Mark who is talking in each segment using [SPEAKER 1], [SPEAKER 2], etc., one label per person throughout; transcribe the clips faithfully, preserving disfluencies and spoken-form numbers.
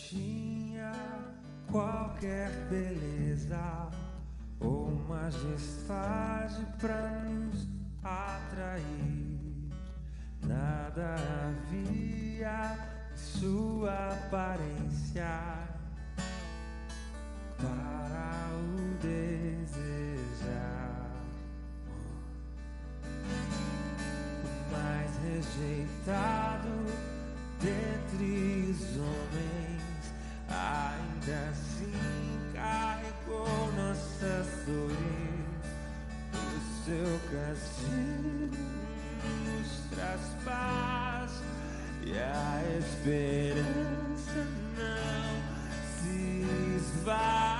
[SPEAKER 1] tinha qualquer beleza ou majestade pra nos atrair. Nada havia em sua aparência para o desejar. O mais rejeitado dentre os homens, ainda assim carregou nossas dores. O seu castigo nos traz paz e a esperança não se esvai.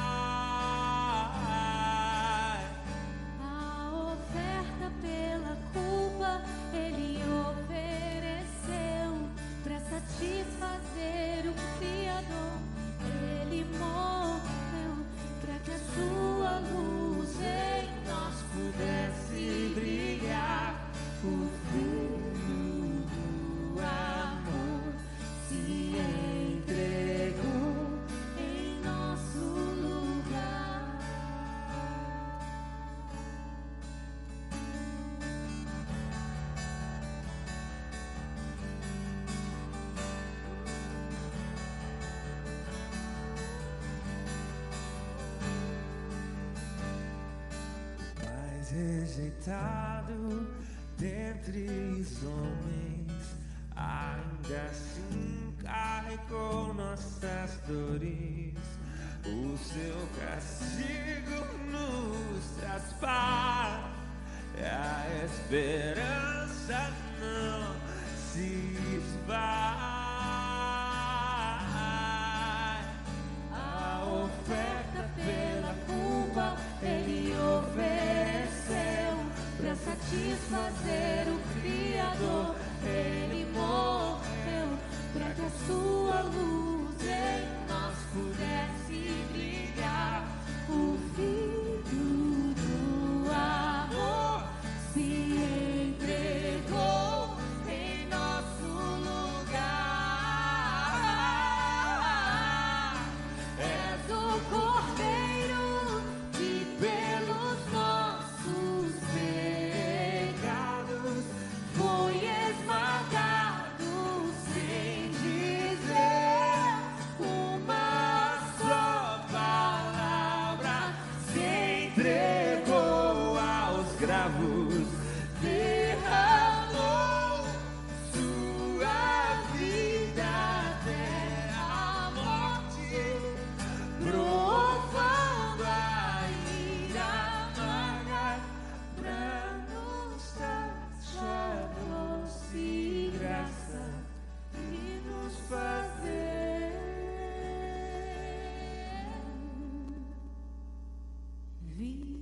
[SPEAKER 2] A oferta pela culpa ele ofereceu para satisfazer o Criador. Ele morreu para que a sua luz em nós
[SPEAKER 1] Pudesse brilhar. O Filho do amor se entregou
[SPEAKER 2] em nosso lugar.
[SPEAKER 1] mais rejeitado dentre os homens, ainda assim carregou nossas dores. O seu castigo nos traz paz e a esperança não se esvai. A oferta pela culpa ele ofereceu para satisfazer o Criador. Ele morreu para que a sua luz em nós pudesse brilhar. O Filho do amor se entregou em nosso lugar. És o Cordeiro que pelos nossos pecados foi esmagado sem dizer uma só palavra. Se entregou aos cravos, derramou sua vida até a morte, provando a ira amarga pra nos dar sua doce graça e nos fazer viver.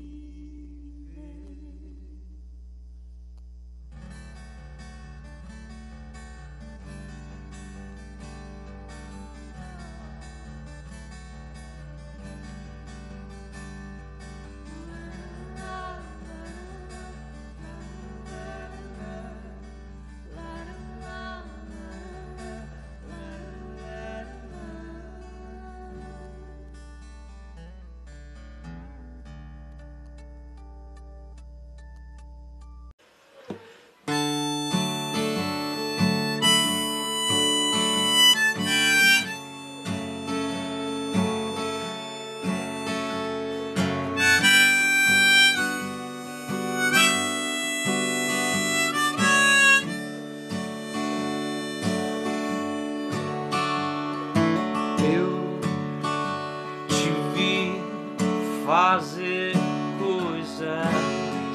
[SPEAKER 1] Eu te vi fazer coisas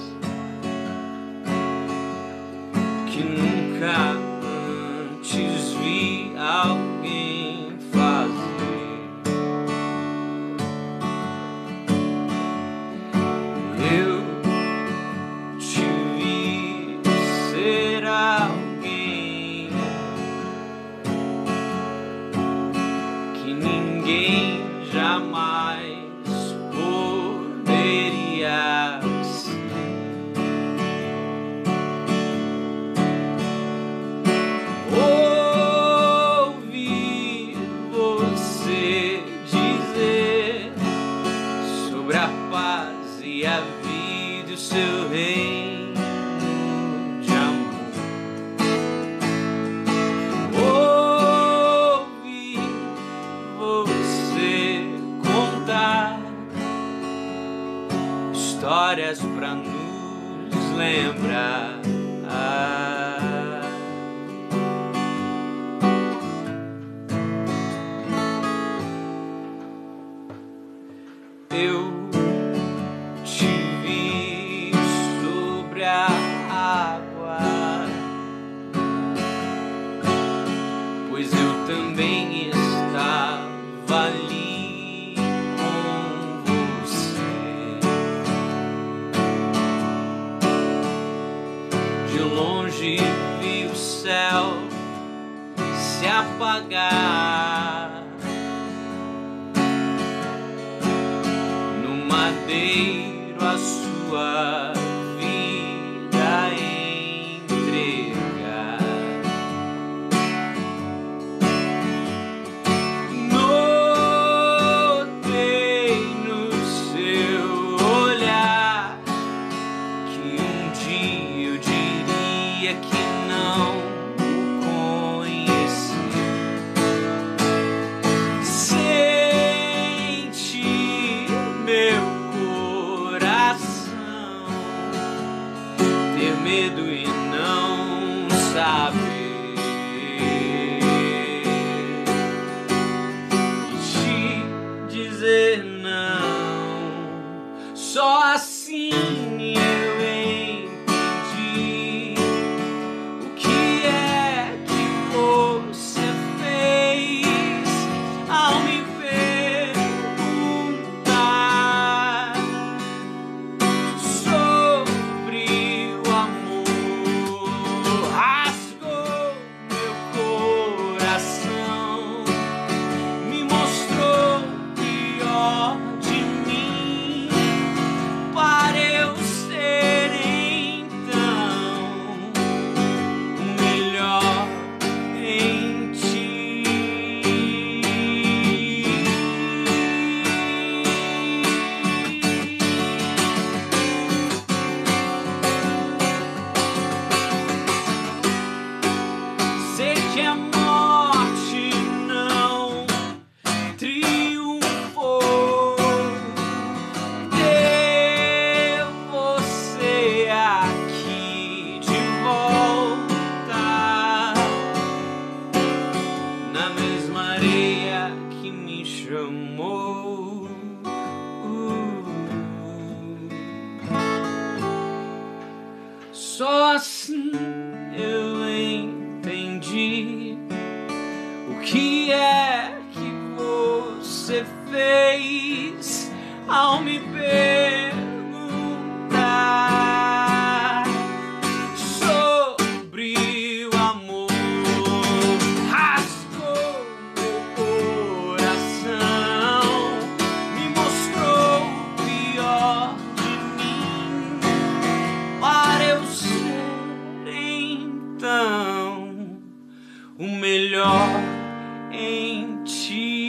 [SPEAKER 1] que nunca antes vi alguém fazer. Eu te vi ser alguém que ninguém jamais poderia ser. dias pra nos lembrar. Eu te vi sobre a água, pois eu também estava ali com você. De longe vi o céu se apagar, madeiro a sua vida entregar. Notei no seu olhar que um dia eu diria que não o conhecia. Sente meu ter medo e não saber, e te dizer não. Só assim eu entendi o que é que você fez ao me perguntar sobre o amor. Rasgou meu coração, me mostrou o pior de mim, para eu ser então o melhor em ti. Sei que a morte não triunfou, ter você aqui de volta, na mesma areia que me chamou. Uh. Só assim eu entendi o que é que você fez ao me perguntar sobre o amor. Rasgou meu coração, me mostrou o pior de mim, para eu ser então o melhor em ti.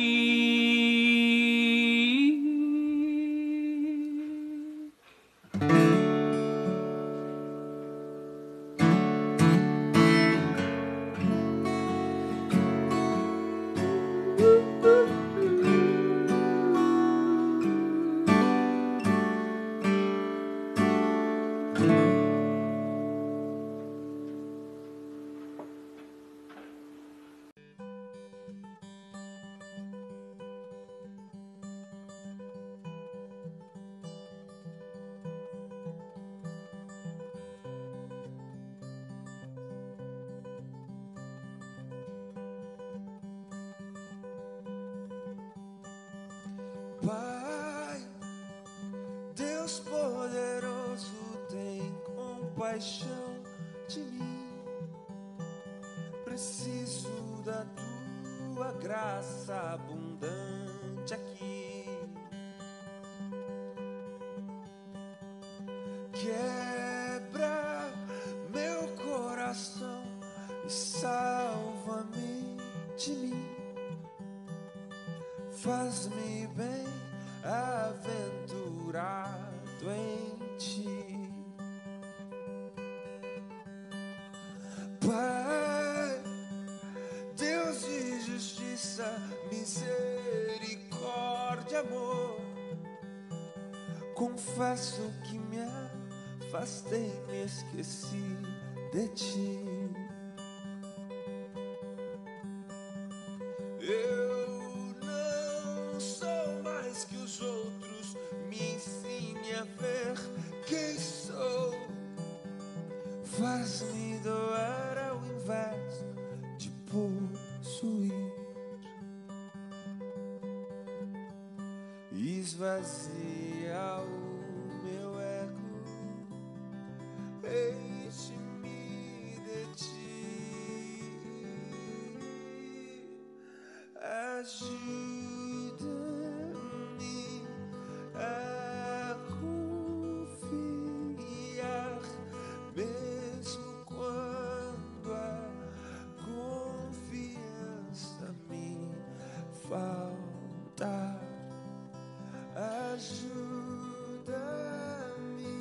[SPEAKER 3] Pai, Deus poderoso, tem compaixão de mim. Preciso da tua graça abundante aqui. Quebra meu coração e salva-me de mim. Faz-me bem, aventurado em ti. Pai, Deus de justiça, misericórdia, amor, confesso que me afastei-me, esqueci de ti. Eu não sou mais que os outros, me ensine a ver quem sou. Faz-me doar ao invés de possuir. Esvazia o meu ego, enche-me de ti. Ajuda-me a confiar, mesmo quando a confiança me faltar. Ajuda-me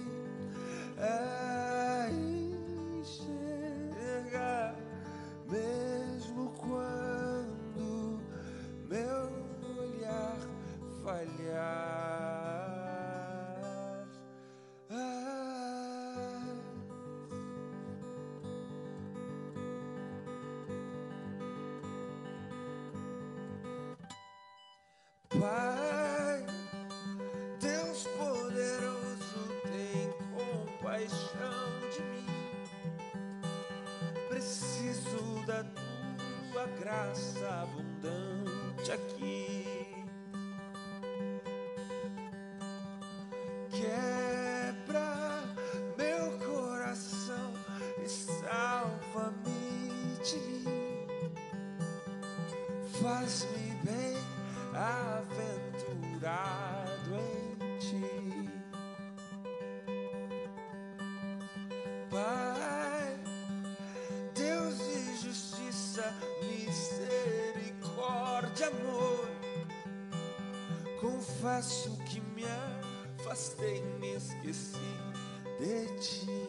[SPEAKER 3] a enxergar, mesmo quando meu olhar falhar. Ah. Pai, Deus poderoso, tem compaixão de mim. Preciso da tua graça abundante aqui. Quebra meu coração e salva-me de mim. Faz-me bem aventurado em ti. Pai, Deus de justiça, misericórdia, amor, confesso que me afastei, me esqueci de ti.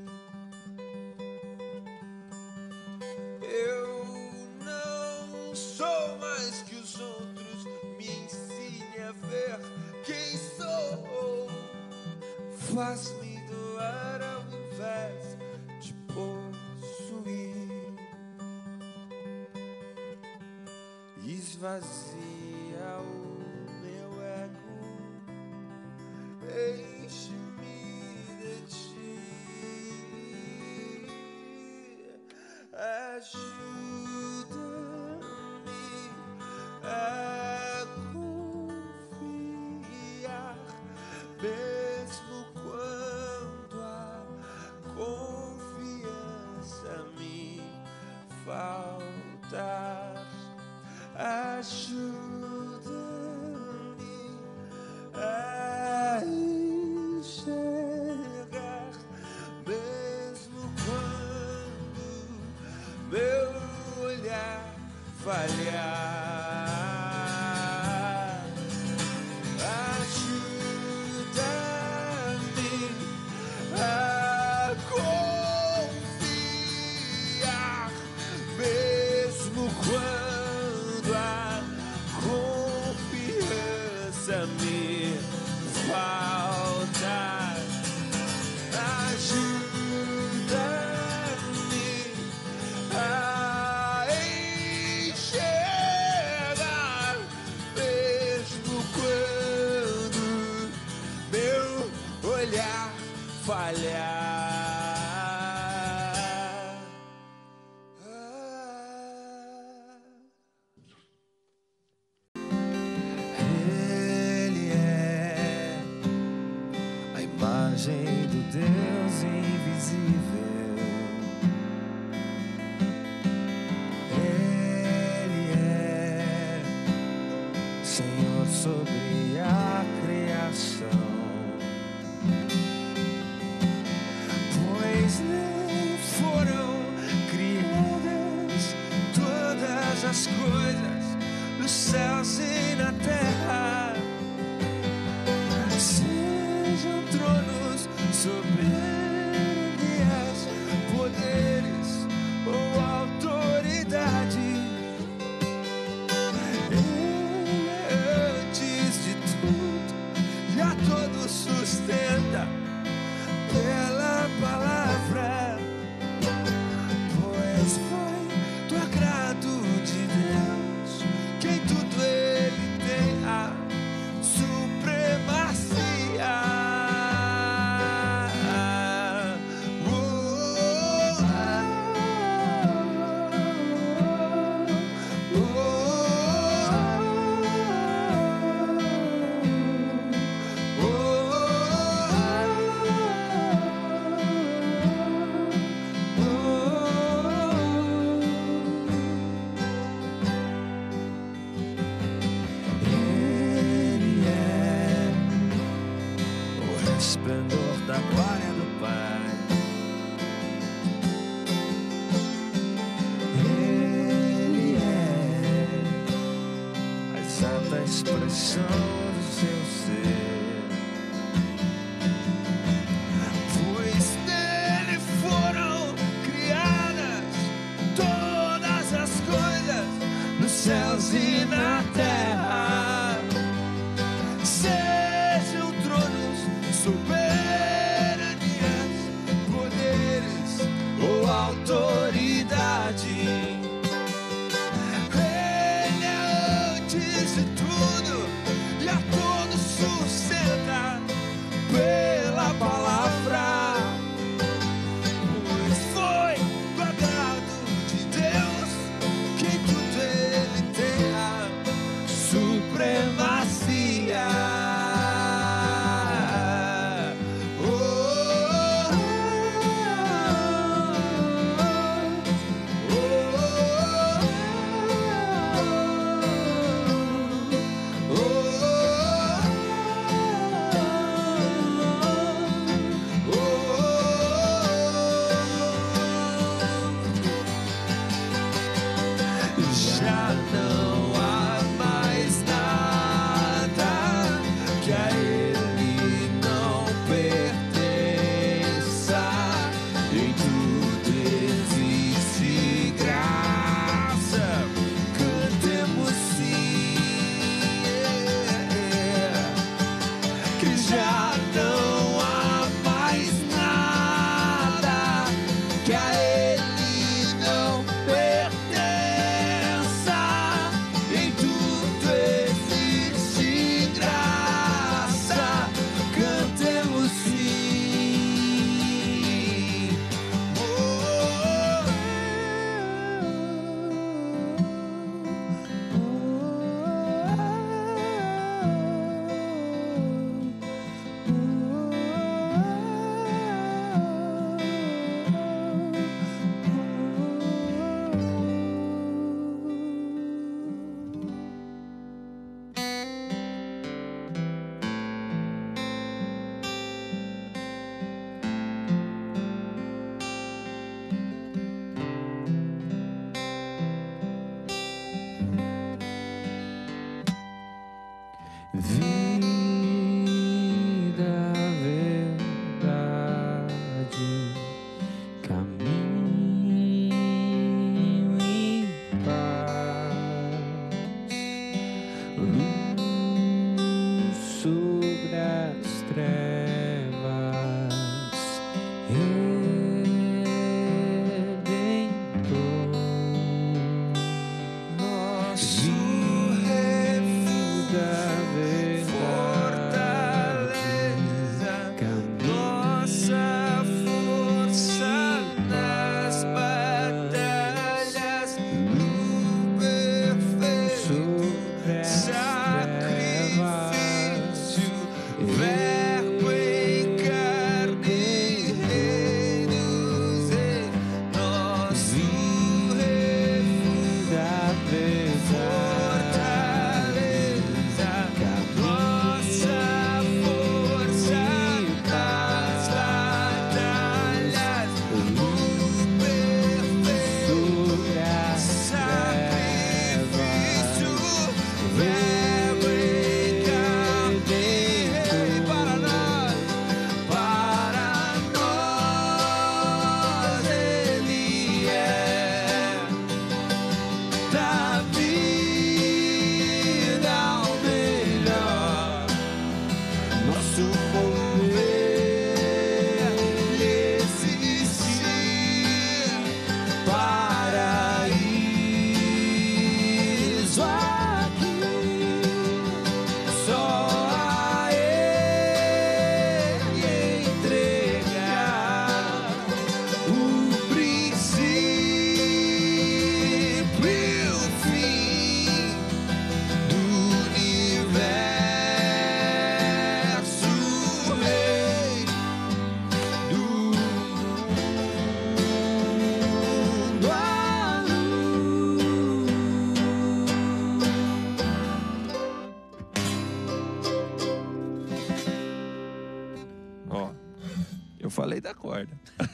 [SPEAKER 3] Eu não sou mais que os outros, me ensine a ver quem sou. Faz-me doar ao invés de possuir. Esvazia o meu ego, enche-me de ti. Ajuda-me a confiar, mesmo quando a confiança me faltar. Ajuda-me a enxergar, mesmo quando meu olhar falhar. Ajuda-me a confiar, mesmo quando a confiança me faltar. Ajuda-me a enxergar, mesmo quando meu olhar falhar. Ele é a imagem do Deus invisível. Ele é Senhor sobre a criação, pois nem foram criadas todas as coisas nos céus e na terra, sejam tronos, soberanias, poderes ou autoridade. Ele é antes de tudo e a todos sustenta pela expressão do seu ser, pois nele foram criadas todas as coisas nos céus e na terra, sejam tronos, soberanias, poderes ou autoridade. Ele é antes de tudo e a todos sustenta pela palavra, pois foi do agrado de Deus que em tudo ele tenha supremacia. Já não há mais nada que a ele não pertença, em tudo existe graça, cantemos sim, que já não há mais nada que a ele não pertença. Vida, verdade, caminho e paz, luz sobre as trevas, Redentor, nosso Eu falei da corda.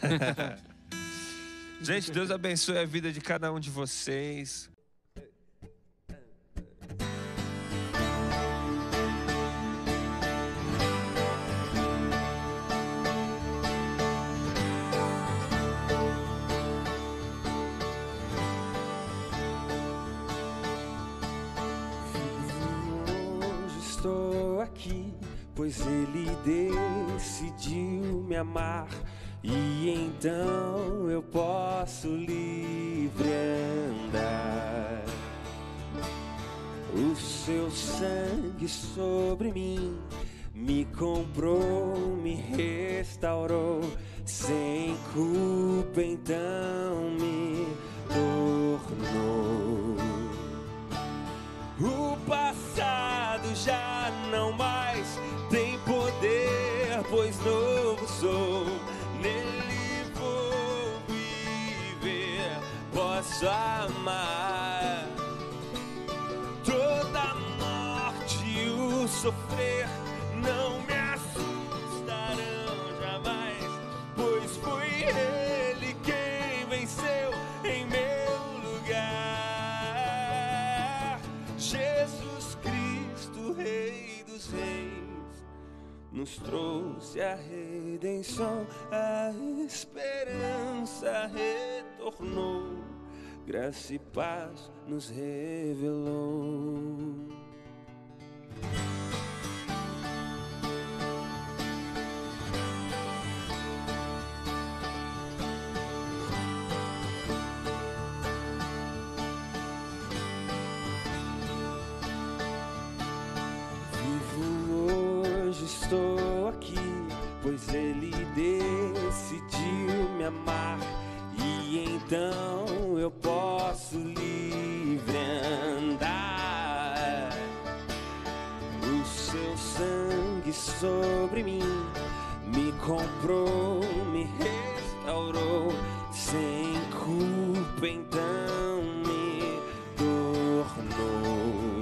[SPEAKER 3] Gente, Deus abençoe a vida de cada um de vocês. estou aqui, pois Ele decidiu me amar. E então eu posso livre andar. O seu sangue sobre mim me comprou, me restaurou. Sem culpa então me tornou. O passado já não mais tem poder, pois novo sou. Nele vou viver, posso amar. Toda morte e o sofrer não me assustarão jamais, pois foi Ele quem venceu em meu lugar. Jesus Cristo, Rei dos Reis, nos trouxe a redenção, a esperança retornou, graça e paz nos revelou. Estou aqui, pois Ele decidiu me amar. E então eu posso livre andar. O seu sangue sobre mim me comprou, me restaurou. Sem culpa então me tornou.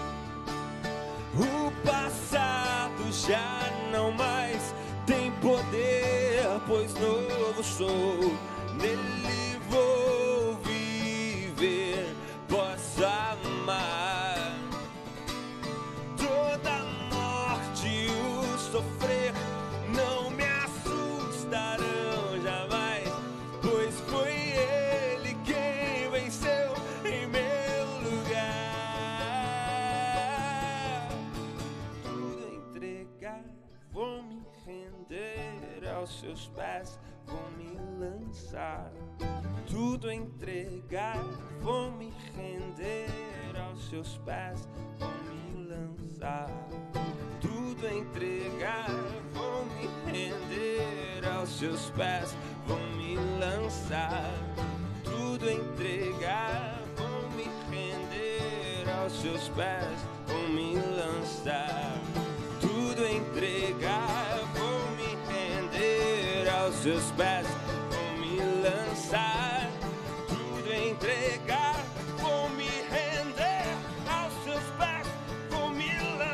[SPEAKER 3] O passado já não mais tem poder, pois novo sou. Nele vou viver, posso amar. Toda morte e o sofrer não me assustarão jamais, pois foi Ele quem venceu em meu lugar. Tudo entregar, vou me render aos seus pés, vou me lançar. Tudo entregar, vou me render aos seus pés, vou me lançar. Tudo entregar, vou me render aos seus pés, vou me lançar. Tudo entregar, vou me render aos seus pés, vou me lançar. Tudo entregar, vou me render aos seus pés, vou me lançar. Tudo entregar, vou me render aos seus pés, vou me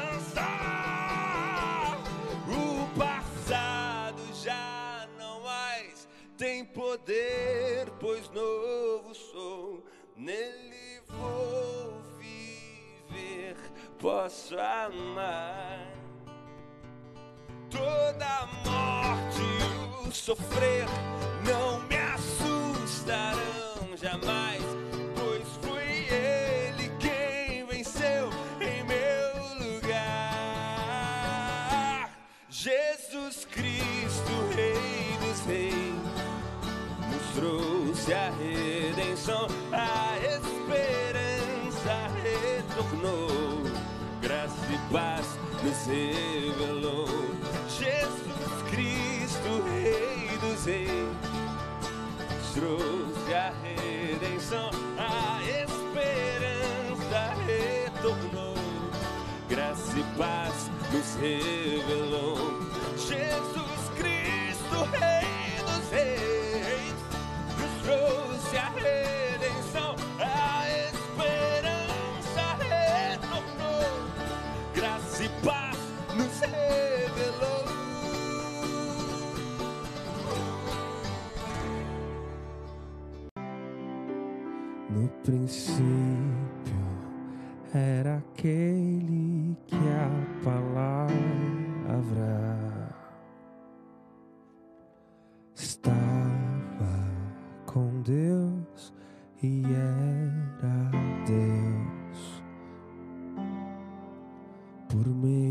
[SPEAKER 3] lançar. O passado já não mais tem poder, pois novo sou. Nele vou viver, posso amar. Toda morte e o sofrer não me assustarão jamais, pois foi Ele quem venceu em meu lugar. Jesus Cristo, Rei dos Reis, nos trouxe a redenção, a esperança retornou, graça e paz nos revelou. Jesus Cristo, Rei dos Reis, trouxe a redenção, a esperança retornou, graça e paz nos revelou. Jesus Cristo, Rei dos Reis, nos trouxe a redenção, a esperança retornou, graça e paz nos revelou. No princípio era aquele que a palavra estava com Deus e era Deus. Por meio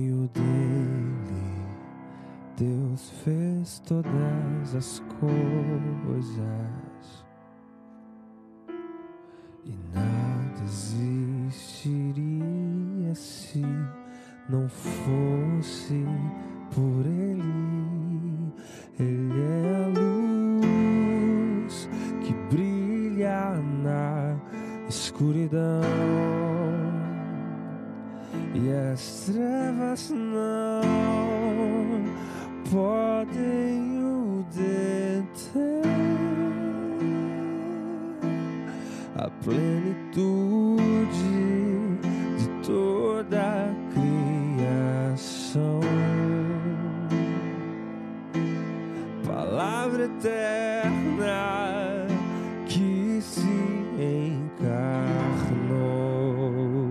[SPEAKER 3] todas as coisas e nada existiria se não fosse por Ele. Ele é a luz que brilha na escuridão e as trevas não podem o deter. A plenitude de toda a criação, palavra eterna que se encarnou.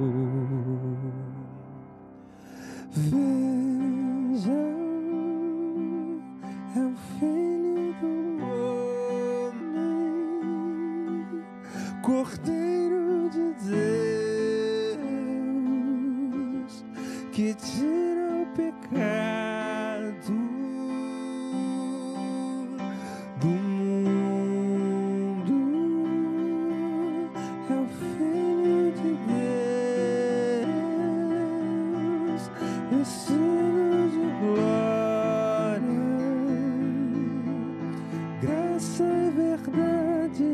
[SPEAKER 3] Veja, é o Filho do homem, Cordeiro de Deus, que tira o pecado do mundo. É o Filho de Deus, vestido de glória, graça e verdade.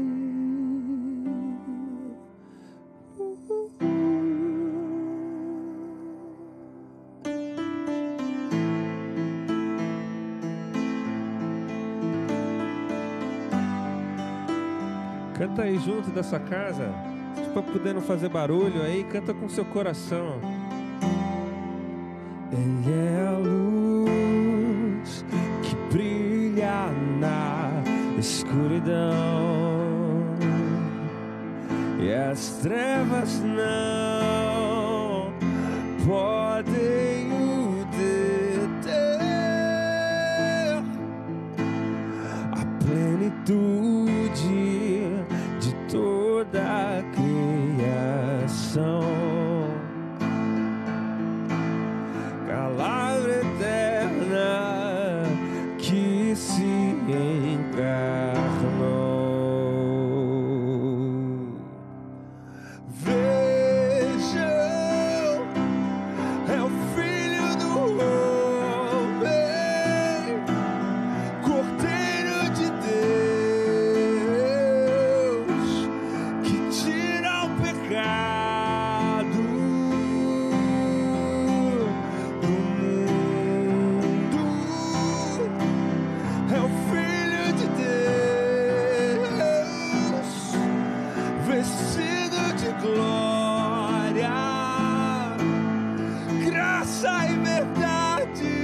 [SPEAKER 3] Canta aí junto da sua casa, tipo, podendo fazer barulho aí, canta com seu coração. Ele é a luz que brilha na escuridão e as trevas não podem o deter. A plenitude de toda a criação, palavra eterna que se encarnou. Vejam, é o Filho do homem, Cordeiro de Deus, que tira o pecado do mundo. É o Filho de Deus, vestido de glória, graça e verdade.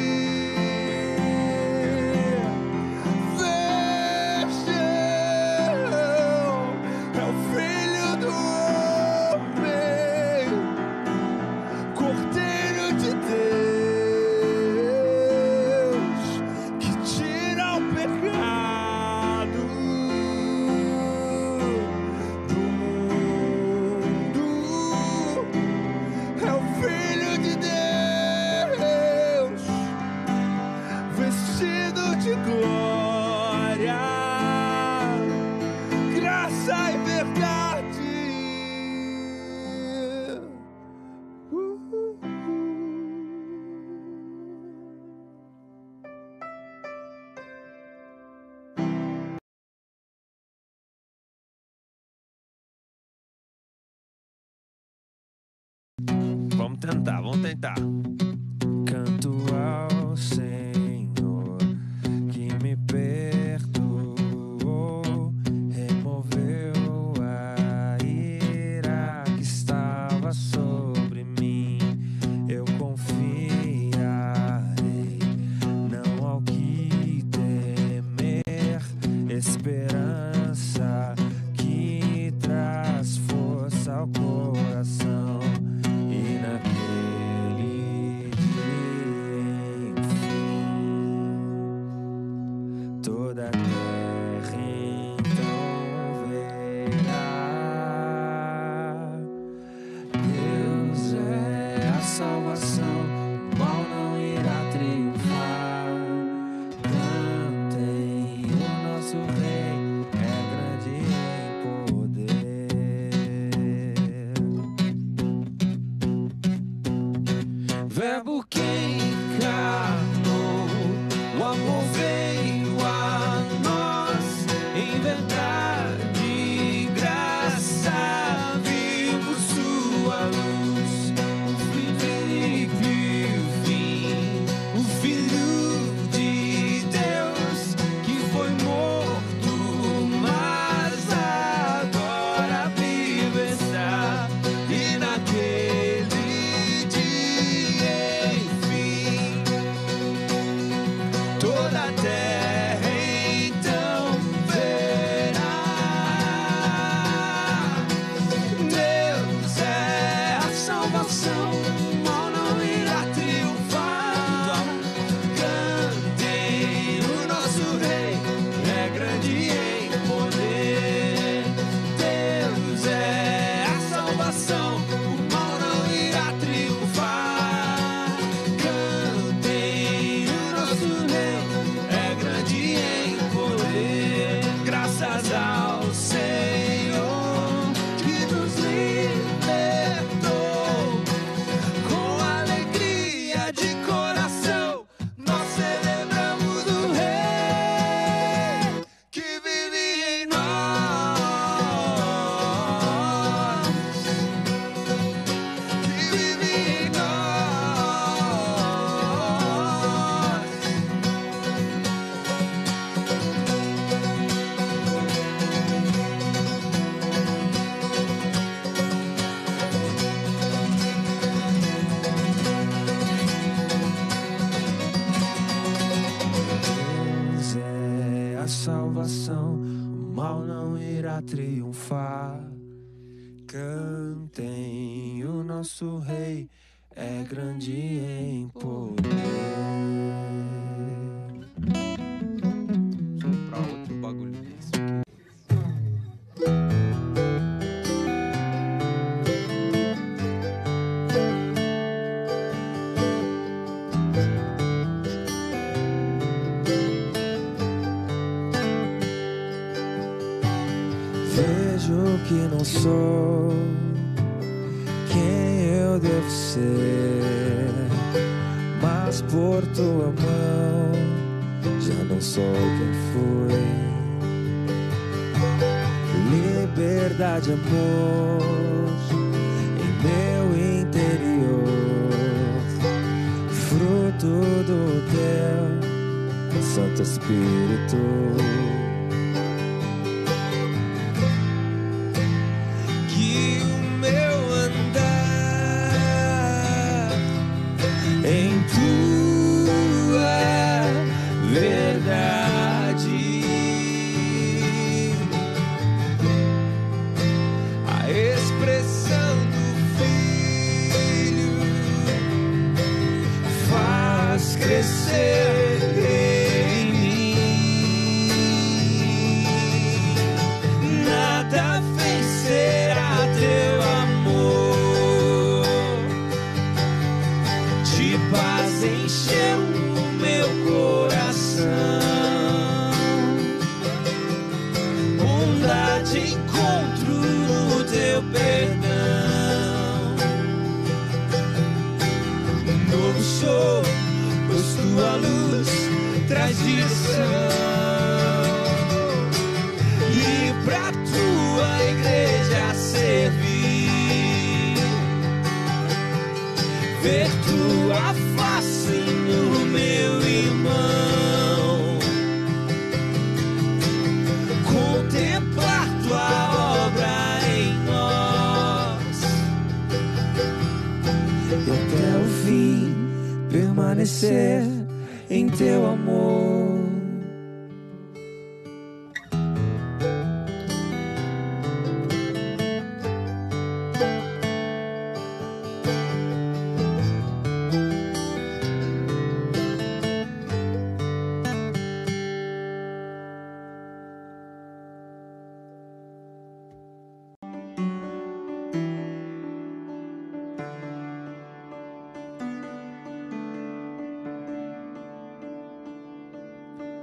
[SPEAKER 3] Vejam, é o Filho do homem, Cordeiro de Deus, que tira o pecado do mundo. É o Filho de Deus, vestido de glória, graça e verdade. Uh, uh, uh. Vamos tentar, vamos tentar. Canto ao Senhor que me perdoou, removeu a ira que estava sobre mim. Eu confiarei, não ao que temer, esperança que traz força ao coração. E naquele Verbo que encarnou, o amor veio a nós em verdade e graça, vimos sua luz, o princípio e o fim, o Filho de Deus que foi morto, mas agora vivo está, e naquele dia enfim toda a terra então verá. Deus é a salvação, o mal não irá triunfar. Cantem, o nosso rei é grande em poder. Deus é a salvação, o mal não irá triunfar. Cantem, o nosso rei é grande em poder. Graças ao Senhor que nos libertou, com alegria de coração nós celebramos o Rei que vive em nós, que vive em nós. Deus é a salvação, o mal não irá triunfar. Cantem, o nosso rei é grande em poder. Vou pra outro bagulho desse. Vejo que não sou quem eu devo ser, mas por tua mão já não sou quem fui. Liberdade, amor em meu interior, fruto do teu Santo Espírito. Que o meu andar em tua verdade, a expressão do Filho faz crescer em mim. Nada vencerá teu amor, de paz encheu o meu coração, bondade encontro no teu perdão. Novo sou, pois tua luz traz direção, e pra tua igreja servir, ver tua face no meu irmão, contemplar tua obra em nós, e até o fim permanecer em teu amor.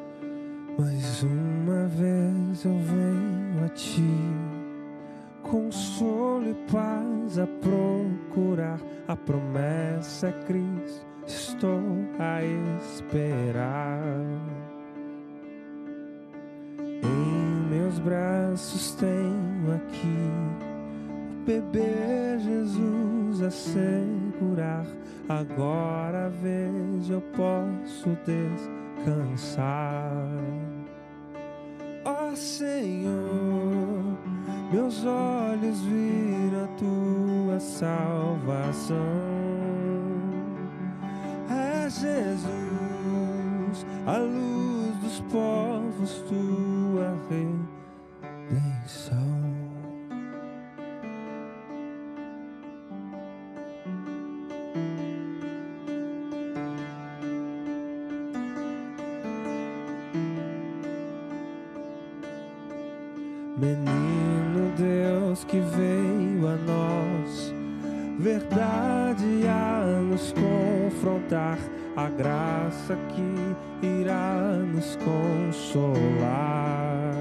[SPEAKER 3] Mais uma vez eu venho a ti com
[SPEAKER 4] consolo e paz a procurar. A promessa é Cristo, estou a esperar. Em meus braços tenho aqui o bebê Jesus a segurar. Agora vejo, eu posso descansar. Ó Senhor, meus olhos viram a tua salvação. É Jesus, a luz dos povos, tua redenção. Menino Deus que veio a nós, verdade a nos confrontar, a graça que irá nos consolar.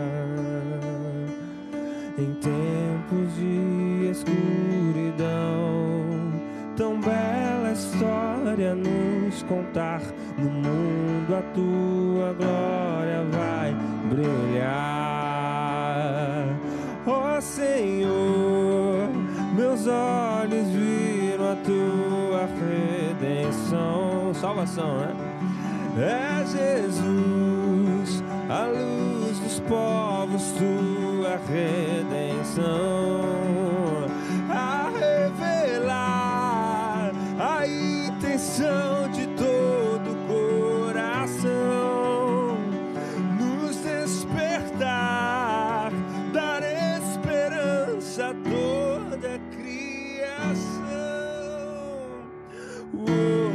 [SPEAKER 4] Em tempos de escuridão, tão bela história nos contar. No mundo a tua glória vai brilhar. Ó Senhor, meus olhos viram a tua redenção. Salvação, né? É Jesus, a luz dos povos, tua redenção. A revelar a intenção de todo o coração, nos despertar, dar esperança a toda a criação. Oh.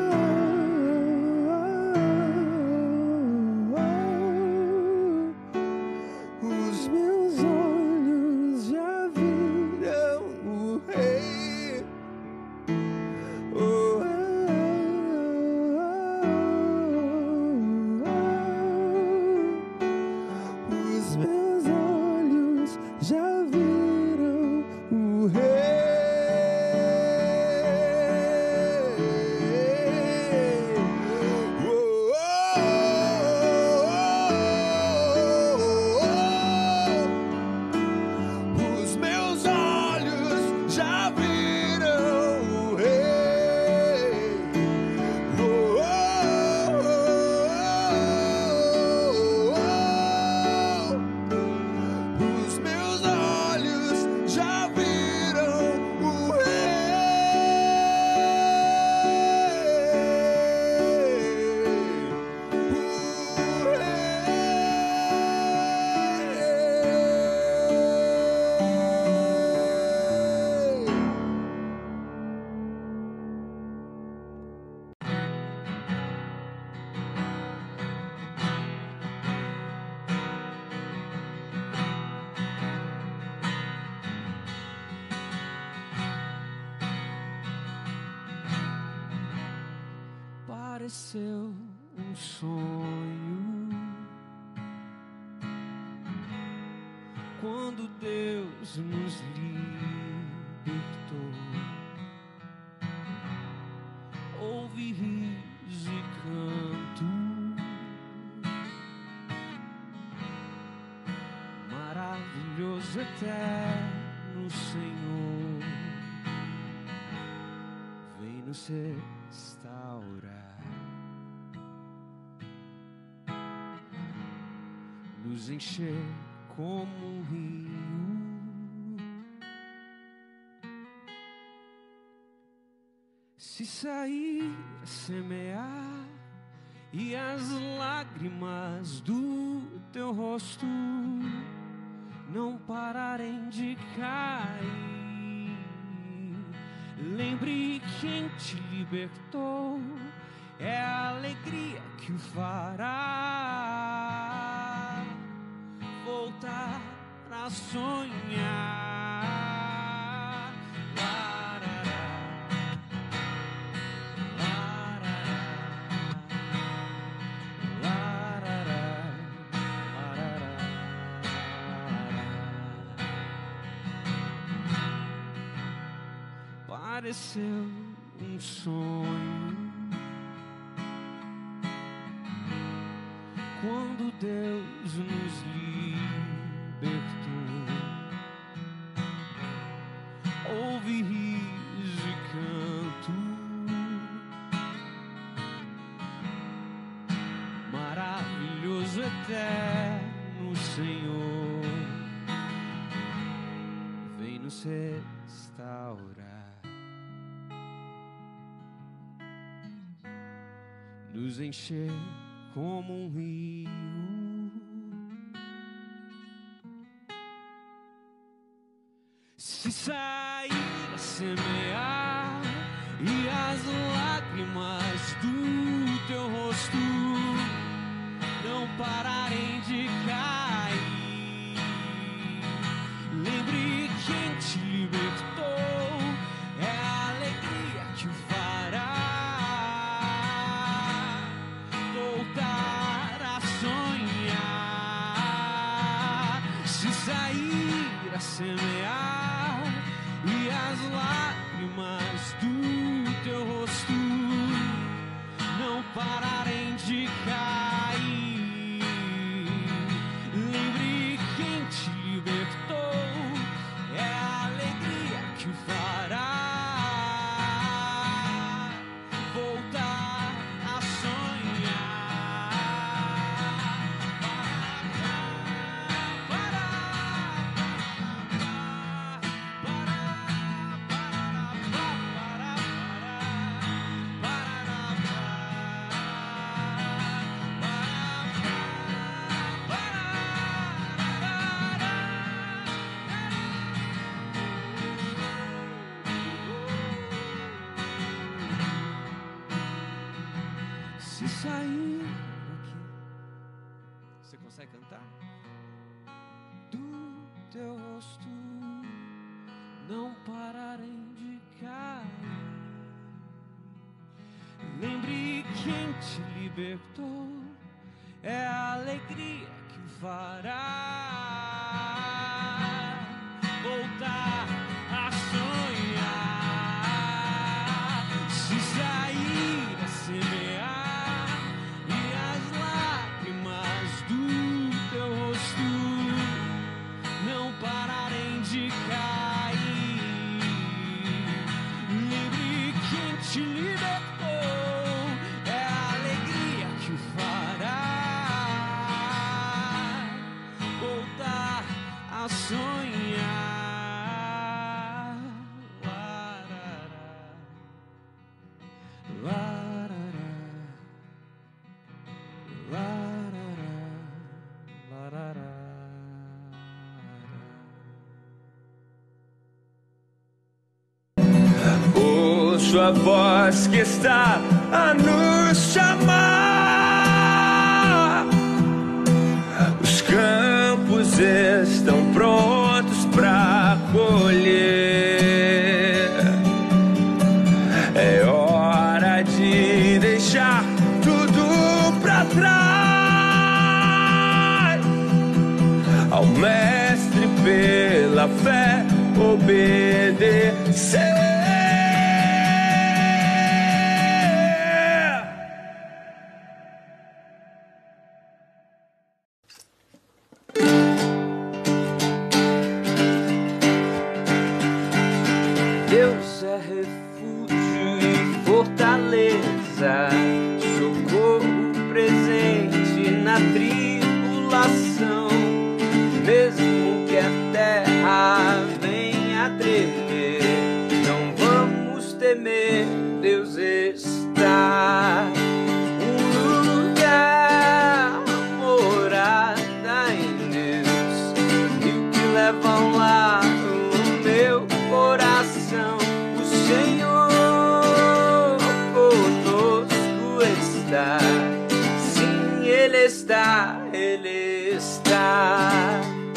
[SPEAKER 4] Pareceu um sonho quando Deus nos libertou. Houve riso e canto, maravilhoso, eterno Senhor, vem nos restaurar, nos encher como um rio. Se sair a semear e as lágrimas do teu rosto não pararem de cair, lembre quem te libertou, é a alegria que o fará voltar a sonhar. pareceu um sonho. Quando Deus nos libertou, houve riso e canto, maravilhoso, eterno Senhor, vem nos restaurar, nos encher como um rio. Se sair a semear e as lágrimas do teu rosto não pararem de cair, lembre quem te libertou, é a alegria que o fará voltar a sonhar. Se sair a semear e as lágrimas do teu rosto não pararem de cair, lembre quem te libertou, é a alegria que o fará voltar a sonhar. Se sair daqui, você consegue cantar? Do teu rosto não pararem de cair, lembre quem te libertou, é a alegria que o fará voltar a sonhar. Se sair a semear e as lágrimas do teu rosto não pararem de cair, lembre quem te libertou, é a alegria que o fará voltar a sonhar. Larará, larará, larará, larará.
[SPEAKER 3] Ouço a voz que está a nos chamar. Os campos estão prontos para colher. É hora de deixar tudo para trás. Ao mestre pela fé obedecer.
[SPEAKER 1] Deus é refúgio e fortaleza, socorro presente na tribulação. Mesmo que a terra venha a tremer, não vamos temer, Deus está. Um lugar, morada em Deus, e o que levam lá o meu coração. O Senhor conosco está, sim, Ele está, Ele está.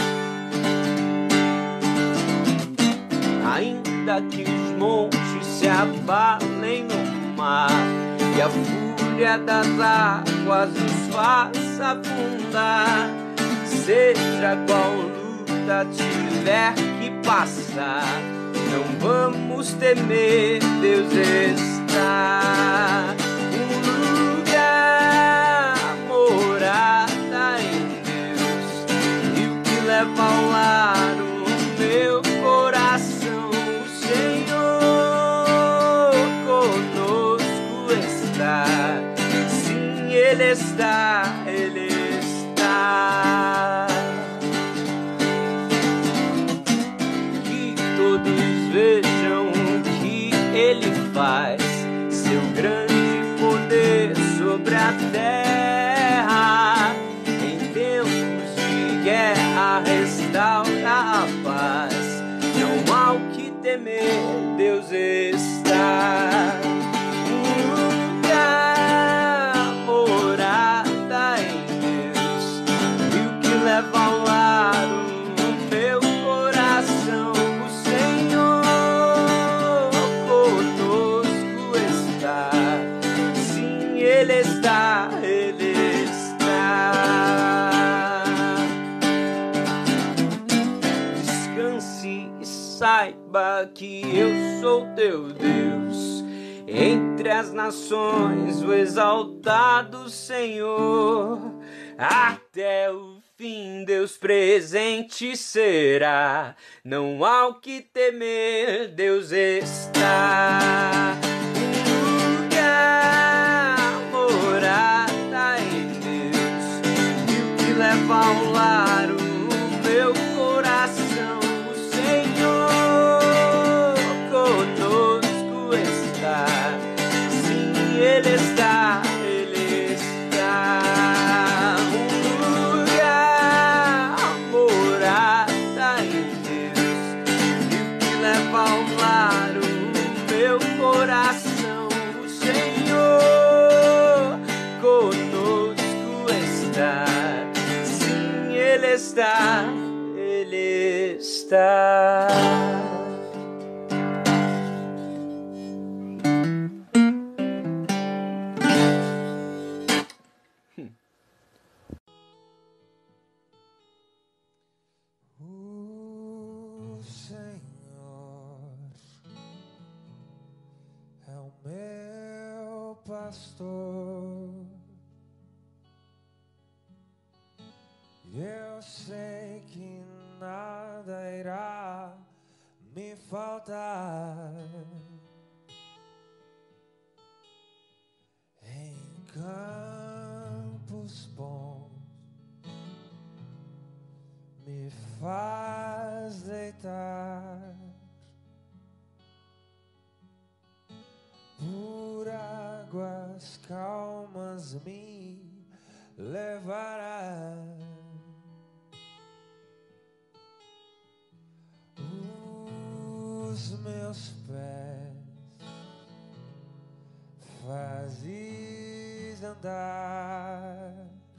[SPEAKER 1] Ainda que os montes se abalem no mar e a fúria das águas os faça afundar, seja qual luta tiver que passar, não vamos temer, Deus está. Um lugar, morada em Deus, e o que leva ao lar o meu coração. O Senhor conosco está, sim, Ele está, Ele está. Que todos vejam o que Ele faz, seu grande poder sobre a terra. Em tempos de guerra restaura a paz, não há o que temer, Deus está. Um lugar, morada em Deus, e o que leva ao lar o meu coração. O Senhor conosco está, sim, Ele está, Ele está. Descanse e saiba que eu sou teu Deus. Entre as nações, o exaltado Senhor, até o fim Deus presente será. Não há o que temer, Deus está. Um lugar, morada em Deus, e o que leva ao lar o meu coração. O Senhor conosco está, sim, Ele está, Ele está. Um lugar, morada em Deus, e o que leva ao lar o meu coração. O Senhor conosco está, sim, Ele está, Ele está.
[SPEAKER 3] O Senhor é o meu pastor, e eu sei que nada irá me faltar. Em campos bons me faz deitar, por águas calmas me levará. Os meus pés fazes andar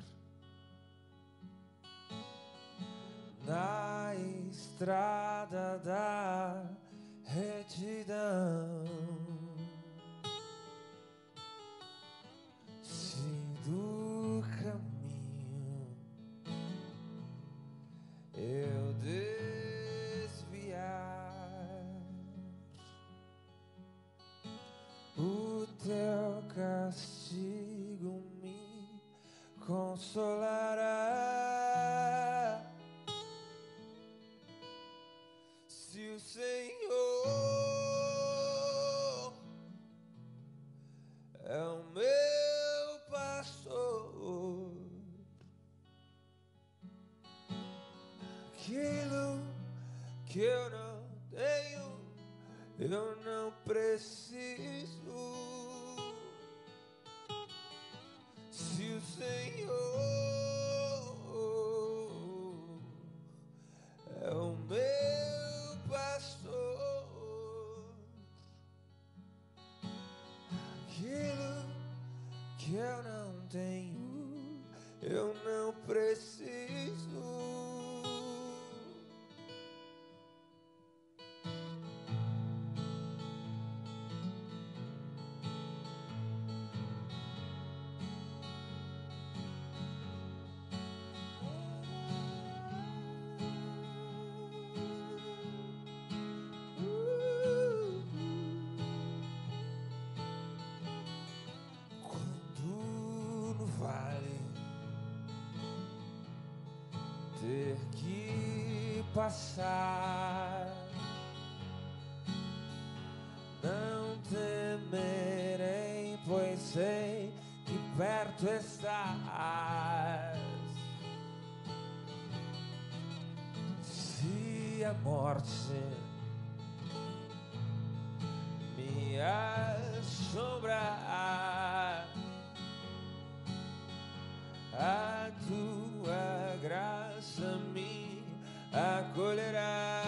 [SPEAKER 3] na estrada da retidão. Se do caminho eu desviar, o teu castigo me consolará. Se o Senhor é o meu pastor, aquilo que eu não tenho, eu não preciso. Se o Senhor é o meu pastor, aquilo que eu não tenho, eu não preciso. passar. Não temerei, pois sei que perto estás. Se a morte me assombrar, a tua graça me acolherá.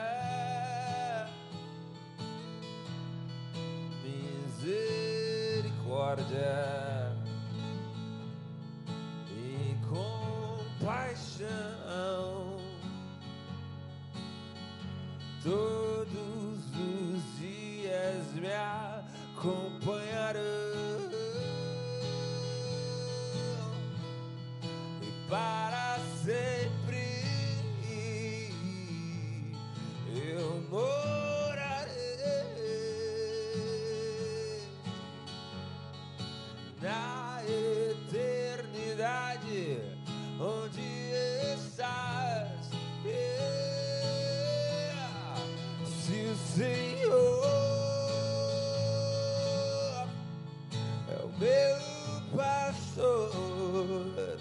[SPEAKER 3] Misericórdia e compaixão todos os dias me acompanharão, e para sempre eu morarei na eternidade onde estás. Yeah. Se o Senhor é o meu pastor,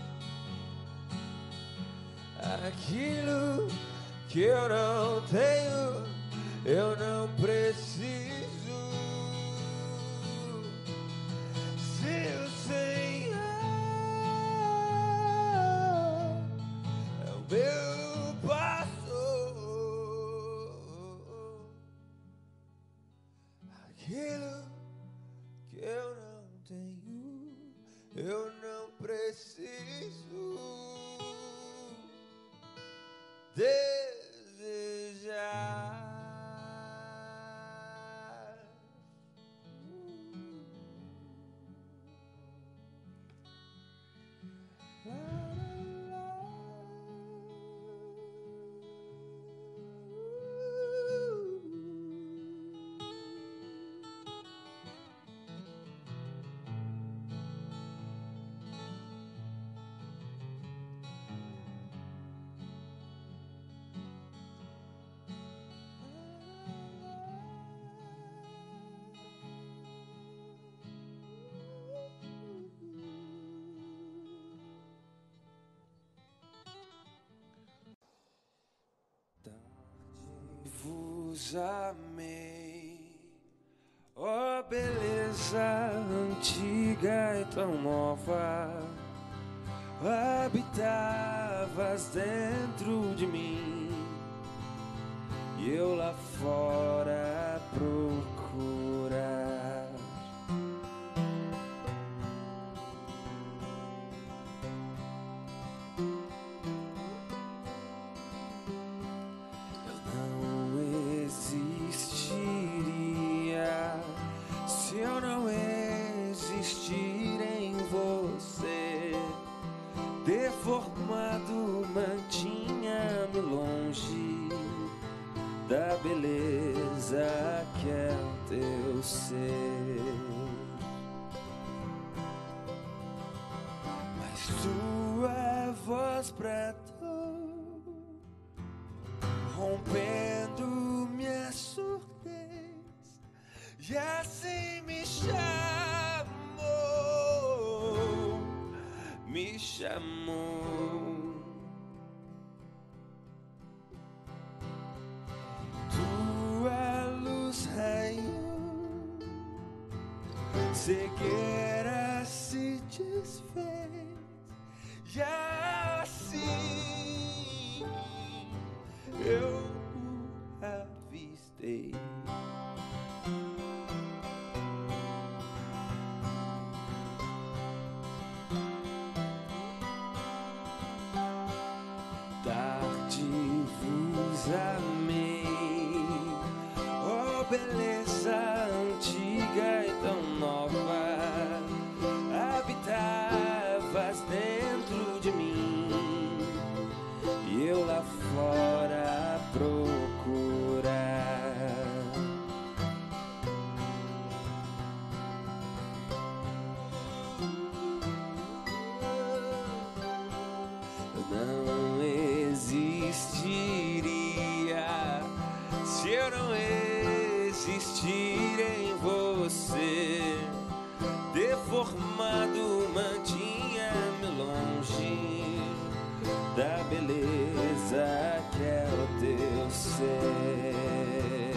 [SPEAKER 3] aquilo que eu não tenho, eu não preciso. Se o Senhor é o meu pastor, aquilo que eu não tenho, eu não preciso desejar. Vos amei, ó beleza antiga e tão nova, habitavas dentro de mim e eu lá fora a procurar. Se eu não existir em você, deformado mantinha-me longe da beleza que é o teu ser. Mas tua voz bradou, rompendo minha surdez, e assim me chamou, me chamou. Tua luz raiou, cegueira se desfez, e assim eu o avistei. Vos amei, ó beleza antiga e tão nova, habitavas dentro de mim e eu lá fora a procurar. Não existia Se eu não existir em você, deformado, mantinha-me longe da beleza que é o teu ser.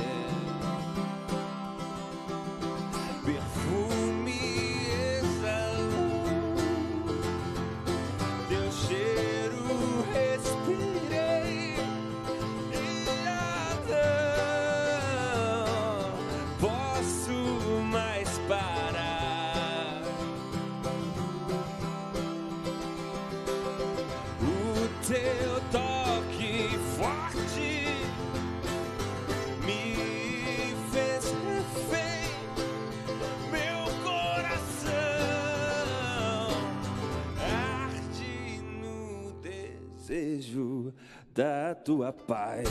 [SPEAKER 3] Perfume exalou, teu cheiro respirei, e não posso mais parar. O teu toque forte me fez refém, meu coração arde no desejo da tua paz.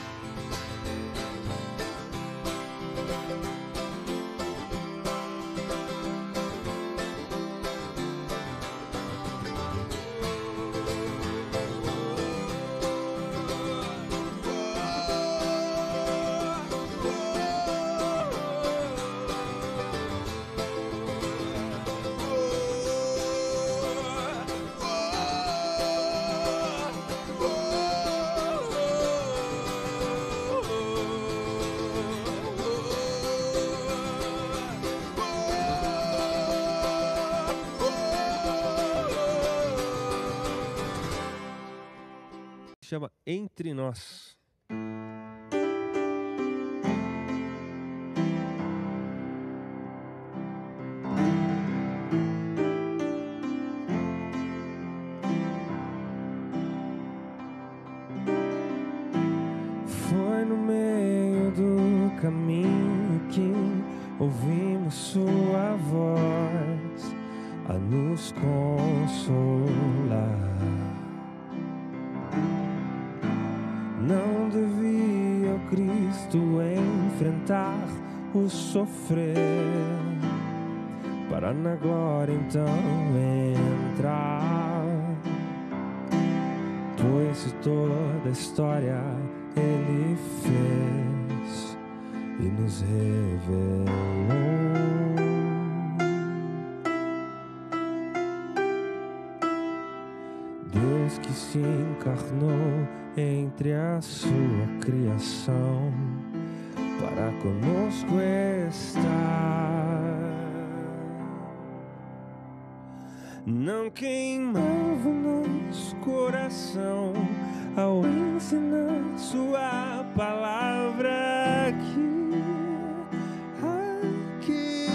[SPEAKER 5] Chama Entre Nós. Foi no meio do caminho que ouvimos sua voz a nos consolar. Não devia o Cristo enfrentar o sofrer para na glória então entrar, pois toda a história Ele fez e nos revelou. Deus que se encarnou entre a sua criação para conosco estar. Não queimava o nosso coração ao ensinar sua palavra aqui, aqui.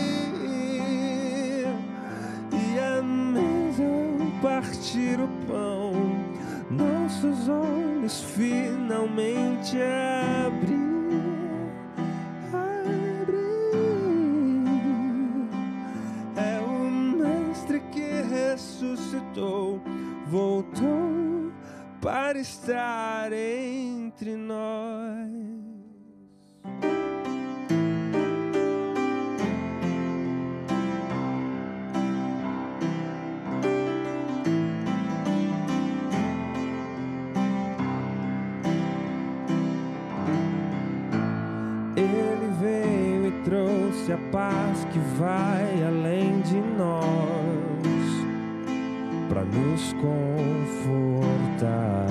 [SPEAKER 5] E a mesa ao partir o pão, nossos olhos finalmente abrir, abrir. É o Mestre que ressuscitou, voltou para estar entre nós. Trouxe a paz que vai além de nós, para nos confortar.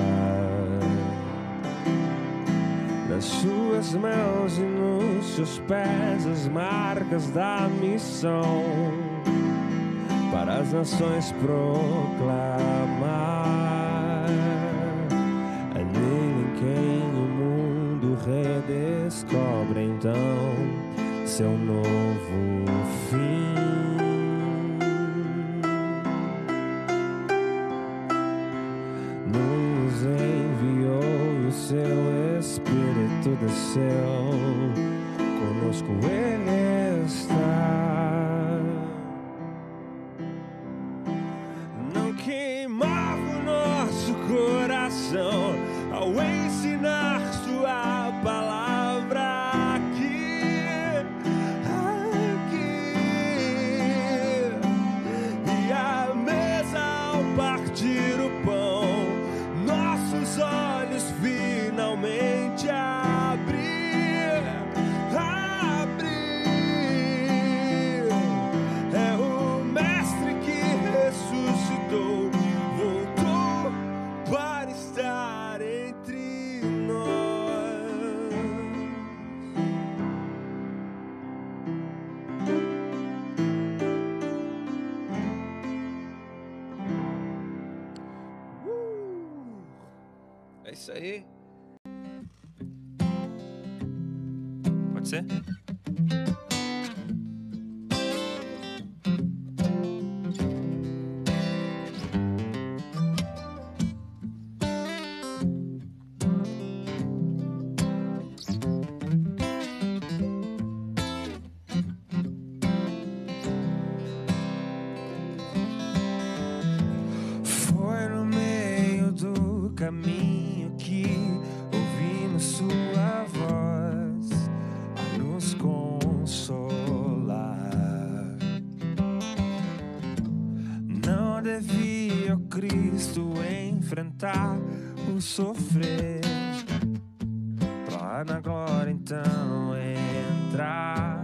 [SPEAKER 5] Nas suas mãos e nos seus pés as marcas da missão, para as nações proclamar. É nele em quem o mundo redescobre então seu novo fim. Nos enviou e o seu Espírito desceu, conosco Ele está. Não queimava o nosso coração ao ensinar sua palavra. Olhos finalmente abrir,
[SPEAKER 3] Isso aí.
[SPEAKER 5] Pode ser?
[SPEAKER 3] Foi no meio do caminho que ouvimos sua voz a nos consolar. Não devia o Cristo enfrentar o sofrer, pra na glória então entrar.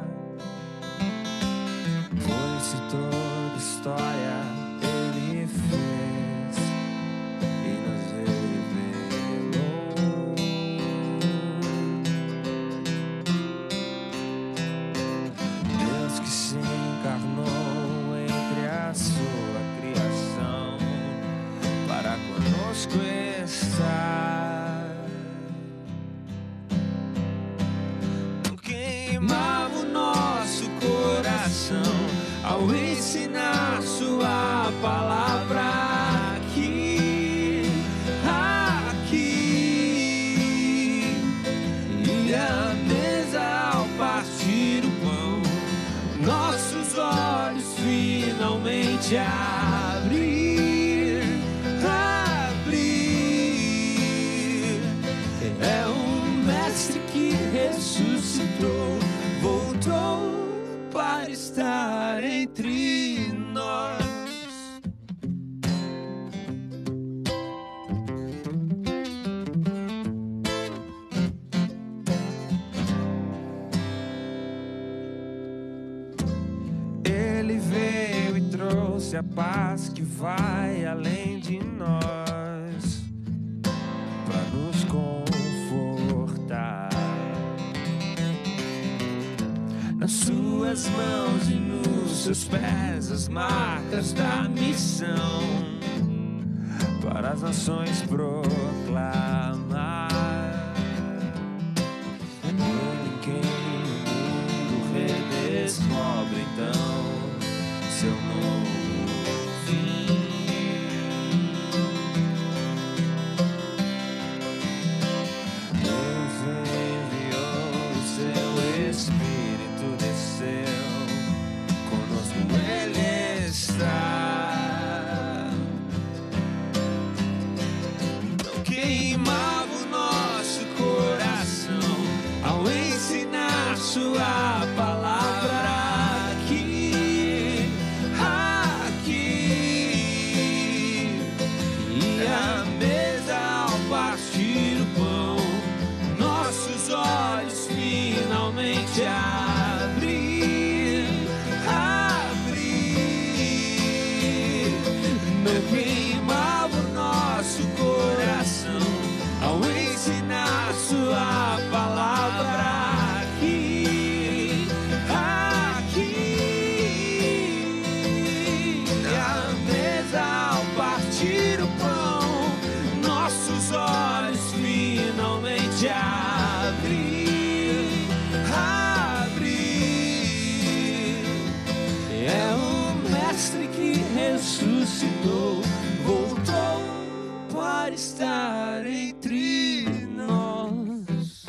[SPEAKER 3] Por isso toda história ele fez e nos revelou. Deus que se encarnou entre a sua criação para conosco estar. Não queimava o nosso coração ao ensinar sua palavra aqui, aqui. E a mesa ao partir o pão, nossos olhos finalmente abrir, abrir. É um mestre que ressuscitou, voltou para estar entre nós. Ele veio e trouxe a paz que vai além de nós, para nos confortar. Nas suas mãos e nos seus pés as marcas da missão, para as nações proclamar. É nele quem o mundo redescobre então seu novo fim. Deus enviou o seu Espírito, desceu, conosco ele está. Não queimava o nosso coração ao ensinar sua palavra aqui, aqui. E a mesa ao partir o pão, nossos olhos finalmente abrir, abrir. Não queimava o nosso coração ao ensinar sua palavra aqui, aqui. A mesa ao partir o pão, nossos olhos finalmente abrir, abrir. É o mestre que ressuscitou, voltou para estar entre nós.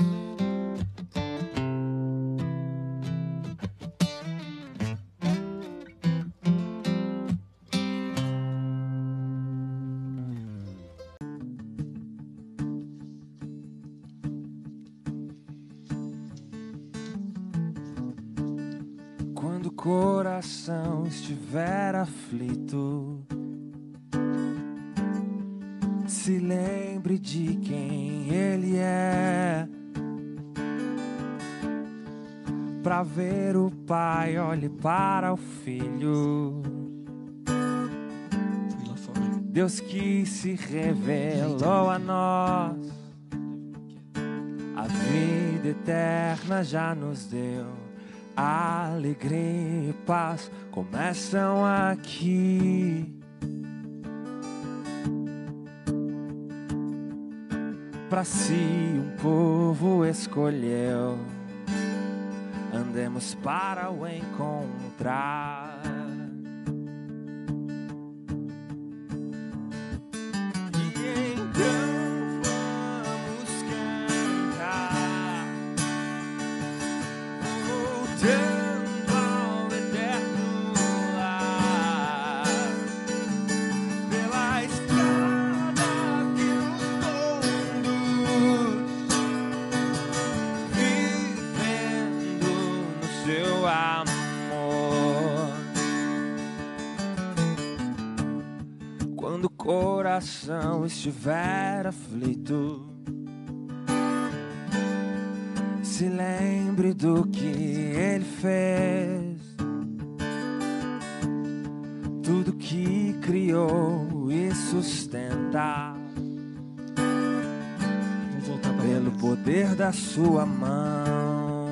[SPEAKER 3] Quando o coração estiver aflito, se lembre de quem ele é. Pra ver o Pai, olhe para o Filho. Deus que se revelou a nós, a vida eterna já nos deu. Alegria e paz começam aqui. pra si um povo escolheu. Andemos para o encontrar. E então vamos cantar, voltando ao eterno lar, pela estrada que nos conduz, vivendo no seu amor. Quando o coração estiver aflito, se lembre do que ele fez, tudo que criou e sustenta, pelo poder da sua mão,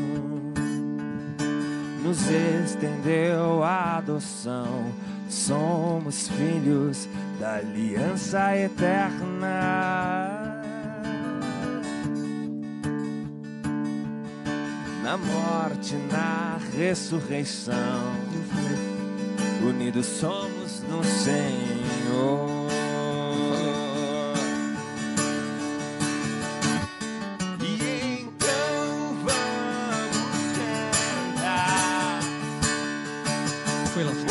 [SPEAKER 3] nos estendeu a adoção. Somos filhos da aliança eterna. Na morte, na ressurreição, unidos somos no Senhor. E então vamos cantar.
[SPEAKER 6] Foi lá.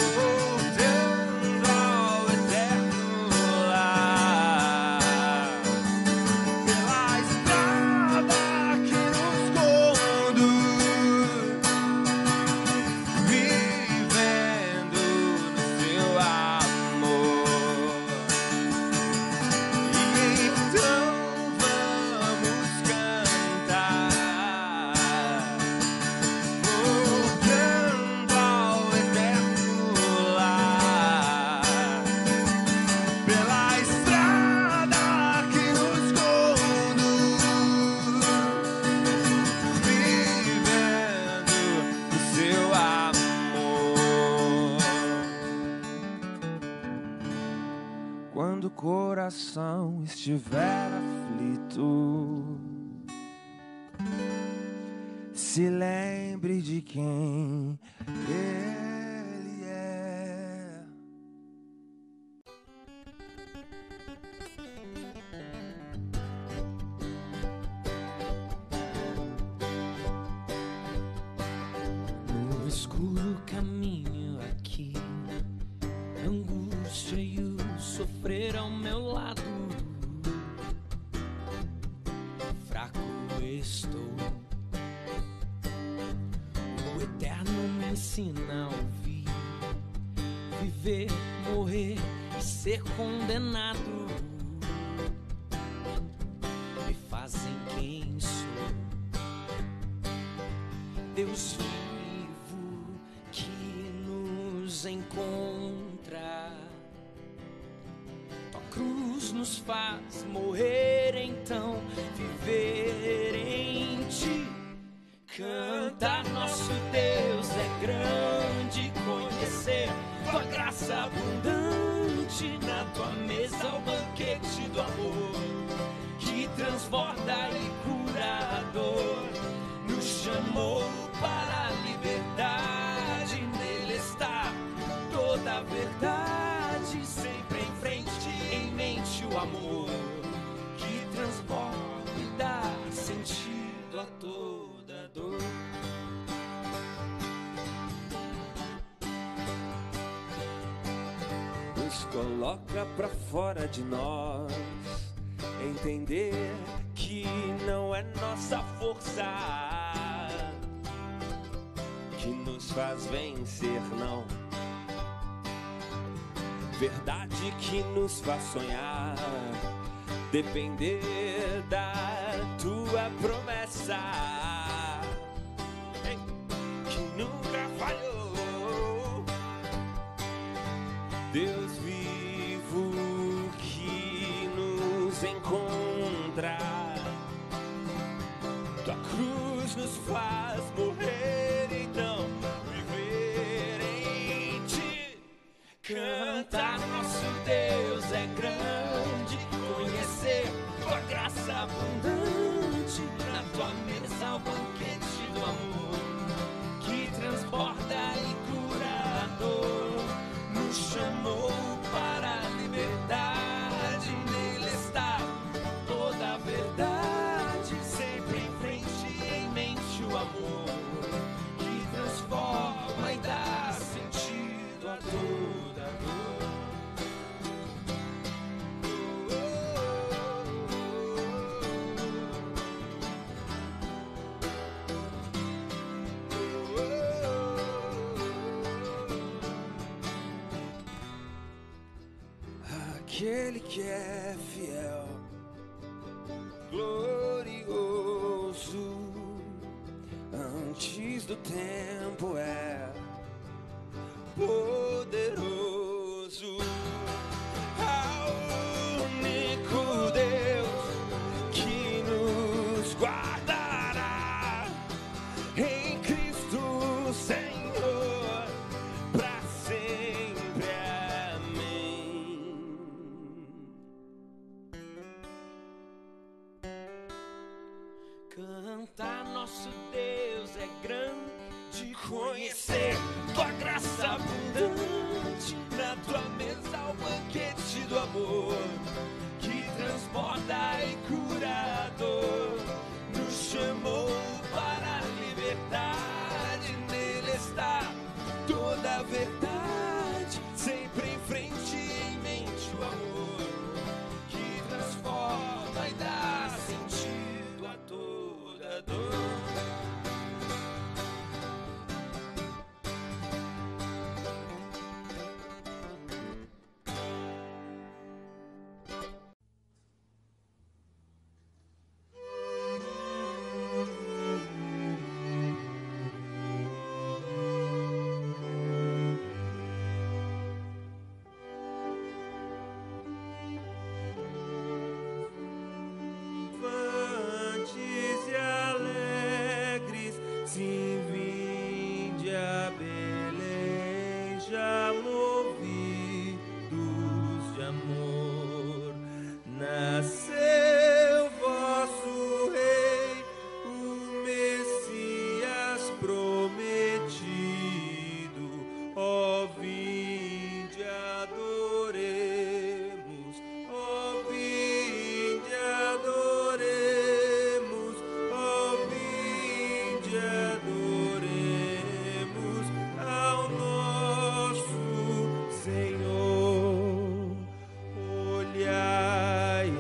[SPEAKER 3] Quando o coração estiver aflito, se lembre de quem ele é.
[SPEAKER 4] No escuro caminho aqui, angústia e o sofrer ao meu lado, fraco estou. O Eterno me ensina a ouvir, viver, morrer e ser condenado, me fazem quem sou. Deus vivo que nos encontra, tua cruz nos faz morrer, então viver em ti. Cantar nosso Deus é grande, conhecer tua graça abundante, na tua mesa o banquete do amor que transborda e cura a dor. Nos chamou para a liberdade, nele está toda a verdade, sempre em frente, em mente o amor que transborda e dá sentido a toda dor.
[SPEAKER 3] Nos coloca pra fora de nós, entender que não é nossa força que nos faz vencer, não. Verdade que nos faz sonhar, depender da tua promessa, ei, que nunca falhou. Deus vivo que nos encontra, tua cruz nos faz morrer, então viver em ti. Cantar nosso Deus é grande, conhecer tua graça aquele que é fiel, glorioso, antes do tempo é poderoso, ao único Deus que nos guardará em Cristo Senhor, pra sempre. Amém.
[SPEAKER 4] Cantar nosso Deus é grande, conhecer tua graça abundante, na tua mesa o banquete do amor, que transborda e cura a dor, nos chamou para a liberdade, nele está toda a verdade, sempre em frente e em mente o amor, que transforma e dá sentido a toda dor.
[SPEAKER 5] Infantes e alegres, sim, vinde a Belém, já movidos de amor. Nasceu vosso Rei, o Messias prometido. Ó, vinde, adoremos, ó, vinde, adoremos, ó, vinde, adoremos ao nosso Senhor. Olhai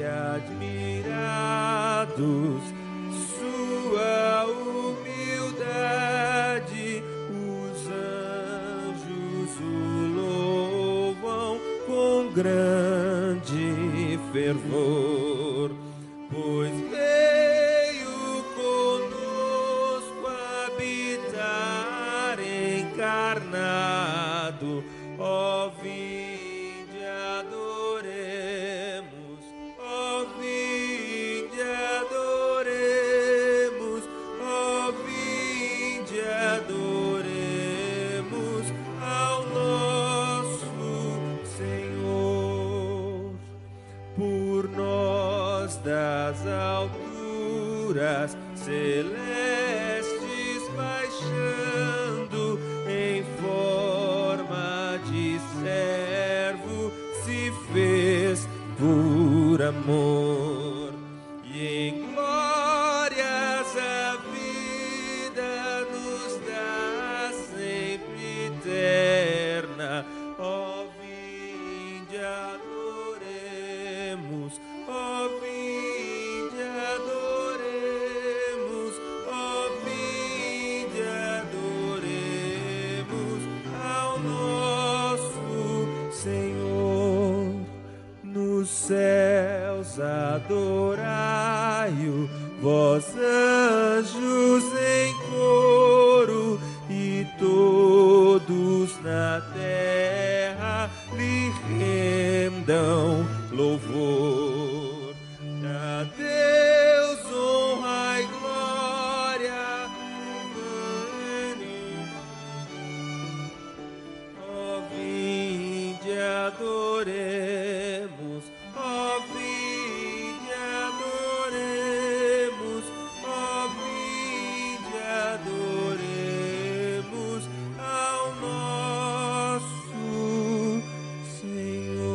[SPEAKER 5] admirados sua humildade, os anjos o louvam com grande fervor, pois veio conosco habitar encarnado. Ó, vinde, adoremos, ó, vinde, adoremos, ó, vinde, adoremos ao nosso Senhor. Por nós das alturas celestes baixando, em forma de servo se fez por amor, e em glórias a vida nos dá sempre eterna. Ó, vinde, adoremos, ó, vinde, adoremos, ó, vinde, adoremos ao nosso Senhor. Nos céus adorai-o, vós anjos em coro, e todos na terra lhe rendam louvor. A Deus honra e glória, ó, vinde, adoremos, ó, vinde, adoremos, ó, vinde, adoremos ao nosso Senhor.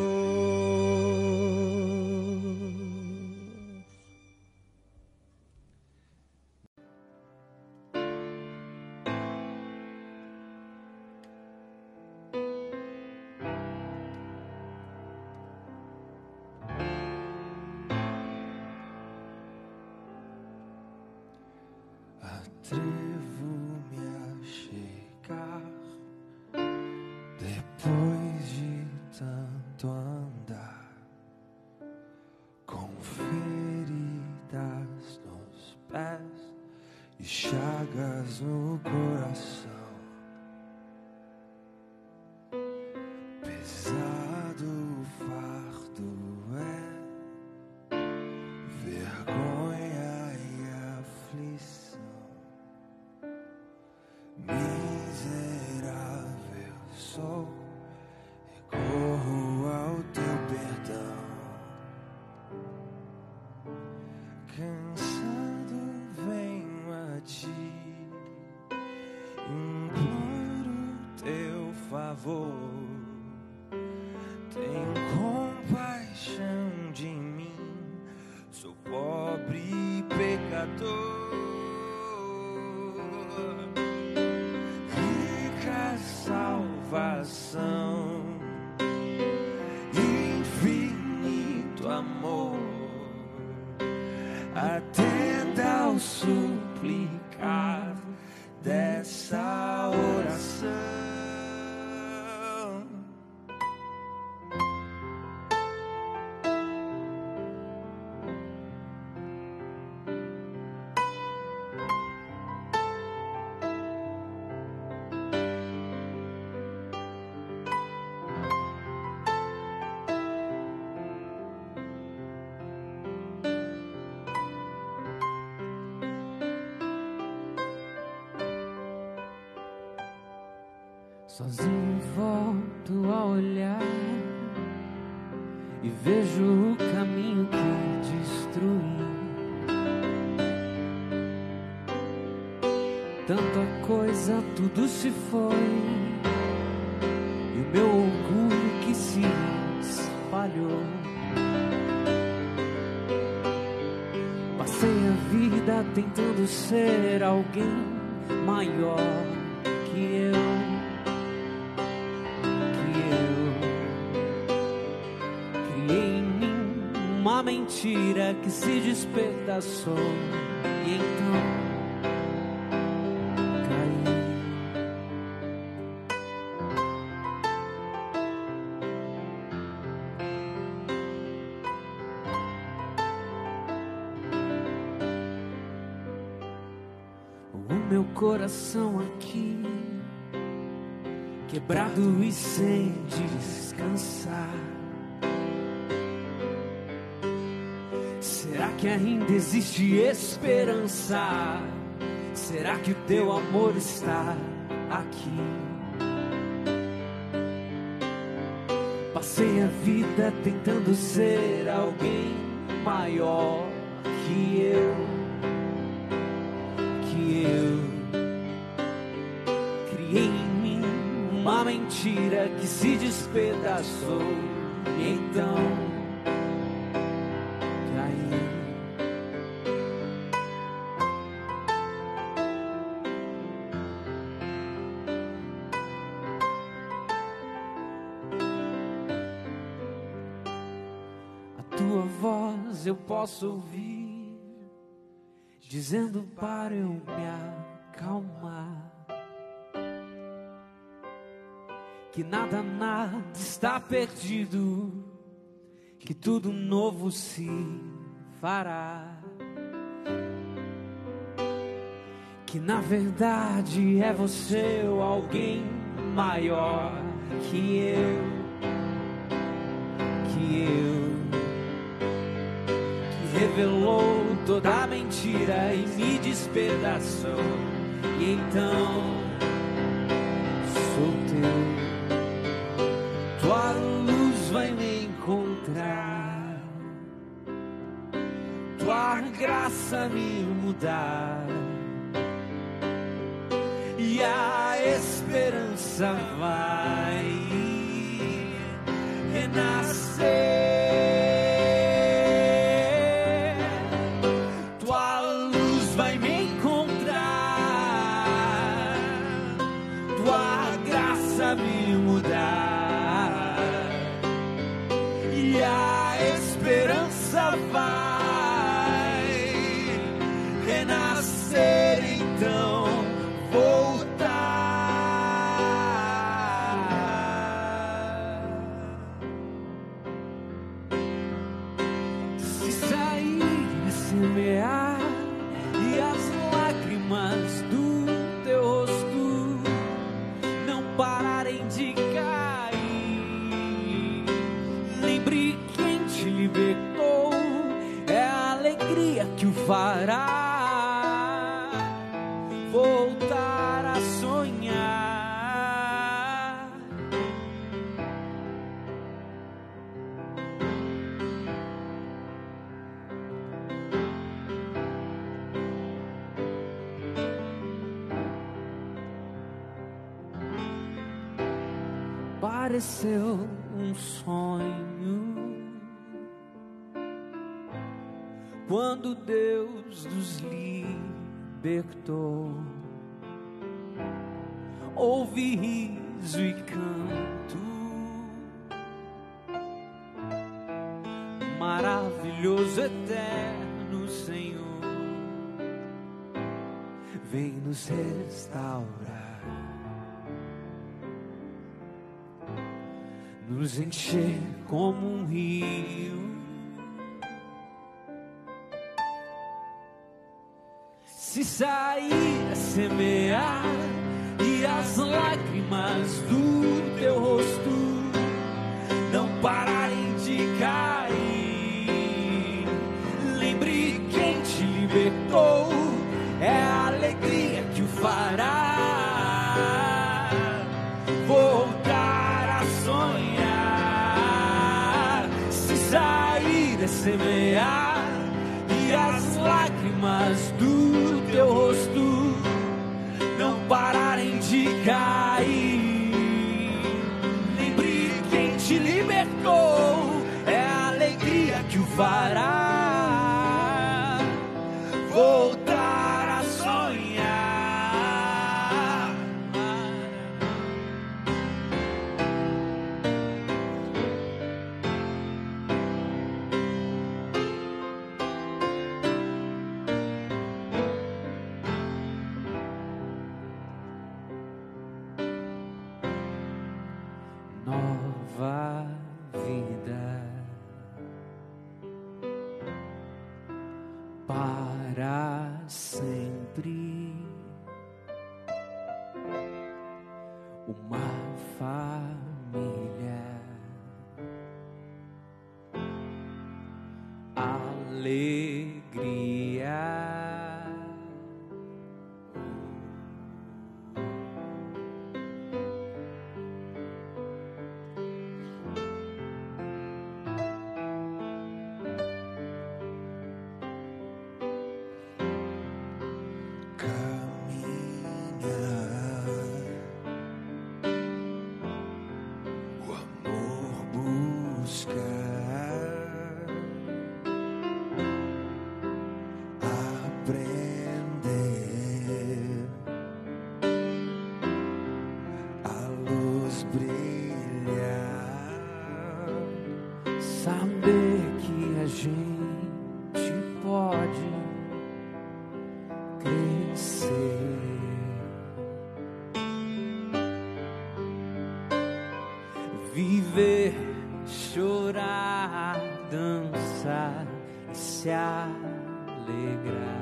[SPEAKER 5] Atrevo-me a chegar depois de tanto andar
[SPEAKER 3] paz no coração. Pesado o fardo é, vergonha e aflição. Miserável sou, recorro ao teu perdão. Cansado venho a ti, imploro teu favor. Tem compaixão de mim, sou pobre e pecador. Rica salvação, infinito amor. Atenda ao suplicar dessa oração.
[SPEAKER 1] Sozinho volto a olhar e vejo o caminho que destruí. Tanta coisa, tudo se foi, e o meu orgulho que se espalhou. Passei a vida tentando ser alguém maior que eu. Uma mentira que se despedaçou e então caí. O meu coração aqui, quebrado e sem descansar. Será que ainda existe esperança? Será que o teu amor está aqui? Passei a vida tentando ser alguém maior que eu, que eu. Criei em mim uma mentira que se despedaçou e então eu posso ouvir dizendo para eu me acalmar que nada, nada está perdido, que tudo novo se fará, que na verdade é você ou alguém maior que eu, que eu. Revelou toda a mentira e me despedaçou. E então sou teu. Tua luz vai me encontrar, tua graça me mudar, e a esperança vai renascer. Me mudar e a esperança vai renascer, então voltar. pareceu um sonho, quando Deus nos libertou. Houve riso e canto, maravilhoso, eterno Senhor, vem nos restaurar, nos encher como um rio. Se sair a semear e as lágrimas do teu rosto não pararem de cair, lembre quem te libertou, é a alegria que o fará voltar a sonhar. Se sair a semear e as lágrimas do teu rosto não pararem de cair, lembre quem te libertou, é a alegria que o fará voltar a sonhar. Nova vida para sempre, uma família, alegria. Saber que a gente pode crescer, viver, chorar, dançar e se alegrar.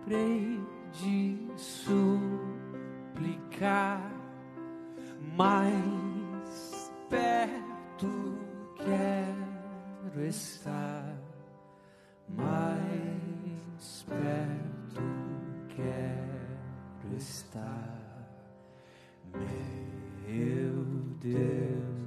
[SPEAKER 1] livrei de suplicar, mais perto quero estar, mais perto quero estar, meu Deus.